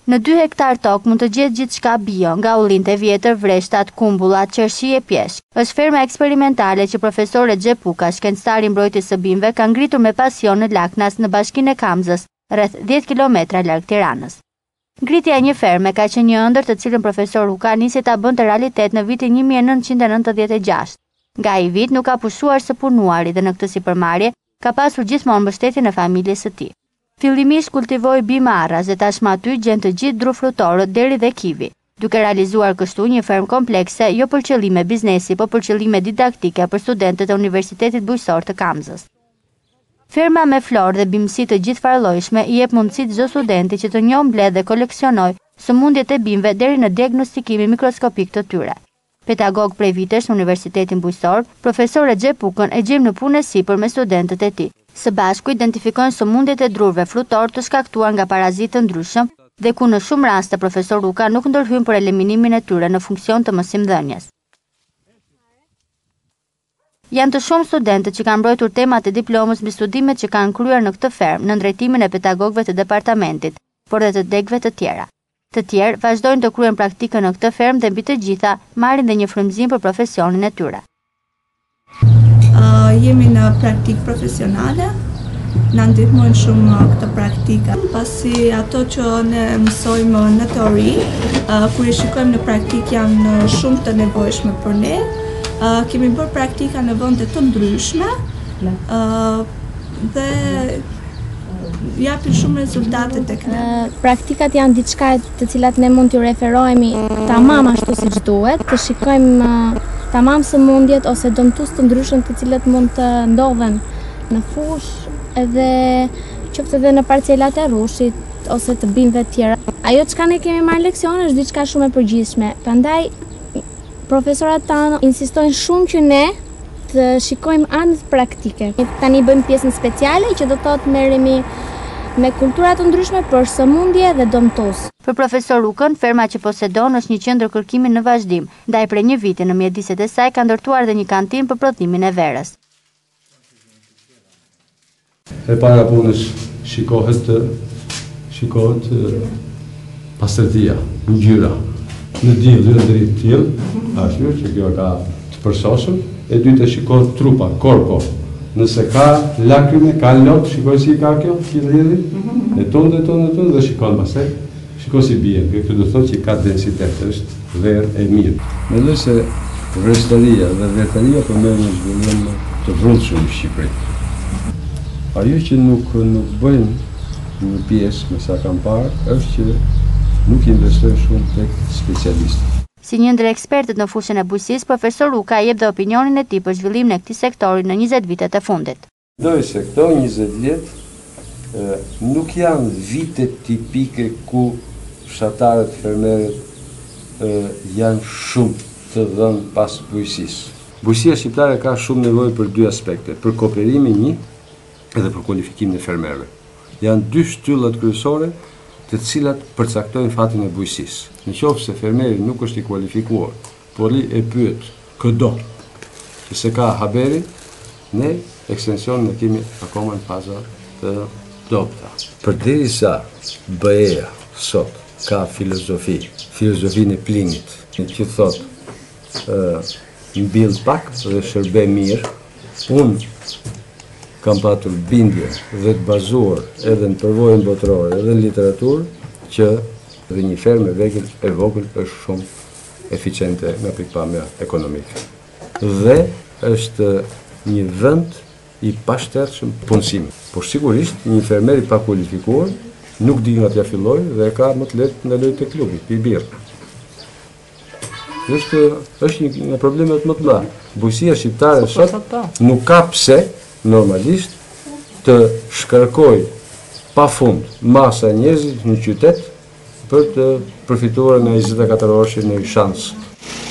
Në 2 hektar tokë mund të gjetë gjithçka bio, nga ullinte vjetër, vreshtat, kumbullat, qershi e pjeshk. Është ferma eksperimentale që profesore Xhepuka, shkencëtar i mbrojtjes së bimëve, ka ngritur me pasion në Laknas në bashkinë e Kamzës, rreth 10 kilometra larg Tiranës. Ngritja e një ferme ka qenë një ëndër të cilën profesor Huka nisi ta bënte realitet në vitin 1996. Nga ai vit nuk ka pushuar së punuari dhe në këtë sipërmarrje ka pasur gjithmonë mbështetjen e familjes së tij. Fillimisht kultivoi bime arras dhe tashmë aty gjen të gjithë drufrutorët deri dhe kivi, duke realizuar kështu një fermë komplekse jo për qëllime biznesi, por për qëllime didaktike për studentët e Universitetit Bujqësor të Kamzës. Ferma me florë dhe bimësi të gjithfarllojshme i jep mundësi çdo studenti që të njohë, mbledh dhe koleksionoj sëmundjet e bimëve deri në diagnostikimin mikroskopik të tyre. Pedagog prej vitesh në Universitetin Bujqësor, profesore Xhepukën e gjejmë në punë sipër me studentët e tij. Së bashku identifikojnë sëmundjet e drurve frutor të shkaktuar nga parazitë të ndryshëm dhe ku në shumë raste profesor Huka nuk ndërhyn për eliminimin e tyre në funksion të mësimdhënies. Janë të shumë studentët që kanë mbrojtur temat e diplomës mbi studimet që kanë kryer në këtë fermë në ndërtimin e pedagogëve të departamentit, por dhe të degëve të tjera. Të tjerë vazhdojnë të kryejnë praktikën në këtë fermë dhe mbi të gjitha marrin dhe një frymëzim për profesionin e tyre. Jemi në praktikë profesionale, na ndihmojnë shumë këtë praktika, pasi ato që ne mësojmë në teori, kur i shikojmë në praktikë janë shumë të nevojshme për ne. Kemi bërë praktika në vende të ndryshme dhe japin shumë rezultate tek ne. Praktikat janë diçka të cilat ne mund t'ju referohemi tamam ashtu siç duhet, të shikojmë tamam sëmundjet ose dëmtues të ndryshëm të cilët mund të ndodhen në fushë edhe qoftë edhe në parcelat e rrushit ose të bimëve të tjera. Ajo çka ne kemi marrë leksion është diçka shumë e përgjithshme. Prandaj profesorat tanë insistojnë shumë që ne të shikojmë anët praktike. Tani bëjmë pjesën speciale që do të thotë merremi me kultura të ndryshme për sëmundje dhe dëmtues. Për profesor Hukën, ferma që posedon është një qendër kërkimi në vazhdim, ndaj prej një viti në mjediset e saj ka ndërtuar dhe një kantinë për prodhimin e verës. E para punës shikohet pastërtia, ngjyra. Në diell në dritë tillë, ashtu që kjo ka të përsosur, e dytë shikohet trupa, korpo. Nëse ka lakrime, ka lot, shikoj si ka kjo, e tonë dhe shikon pastaj, shikoj si bie. Kjo do thotë që ka densitet, është verë e mirë. Mendoj se vreshtaria dhe vertaria po merren në zhvillim të rrëndshëm në Shqipëri. Ajo që nuk bëjnë në pjesë me sa kam parë, është që nuk investojnë shumë tek specialistët. Si një ndër ekspertët në fushën e bujqësisë, profesor Huka jep dhe opinionin e tij për zhvillimin e këtij sektori në 20 vitet e fundit. Mendoj se këto 20 vjet nuk janë vite tipike ku fshatarët, fermerët janë shumë të dhënë pas bujqësisë. Bujqësia shqiptare ka shumë nevojë për dy aspekte, për kooperimin një edhe për kualifikimin e fermerëve. Janë dy shtyllat kryesore të cilat përcaktojnë fatin e bujqësisë. Në qoftë se fermeri nuk është i kualifikuar, por e pyet këdo që se ka haberi, ne ekstensionin e kemi akoma në faza të dobta. Përderisa BE-ja sot ka filozofinë e Plinit, që thotë mbill pak dhe shërbe mirë, unë kam patur bindje dhe të bazuar edhe në përvojën botërore edhe në literaturë që dhe një fermë e vogël është shumë eficiente nga pikpamja ekonomike. Dhe është një vend i pashtershëm punësimi. Por sigurisht një fermer i pa kualifikuar nuk di nga t'ja filloj dhe ka më të lehtë ndaloj te klubi, pi birrë. Është një nga problemet më të mëdha. Bujqësia shqiptare sot nuk ka pse normalisht të shkarkoj pa fund masa njerëzit në qytet për të përfituar nga 24 orëshin në shans.